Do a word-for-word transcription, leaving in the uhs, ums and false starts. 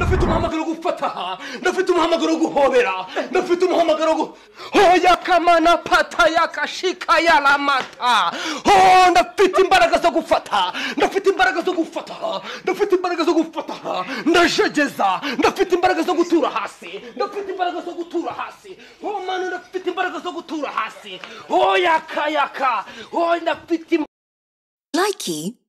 ndafite umuhamagaro wo gufata, ndafite umuhamagaro wo guhobera, ndafite umuhamagaro wo hoya kamana pata yakashika yalamata. Oh, ndafite imbaraga zo gufata, ndafite imbaraga zo gufata, ndafite imbaraga zo gufata, ndajegeza, ndafite imbaraga zo gutura hasi, ndafite imbaraga zo gutura hasi. Oh manu, ndafite imbaraga zo gutura hasi. Oh yaka yaka, oh ndafite Likey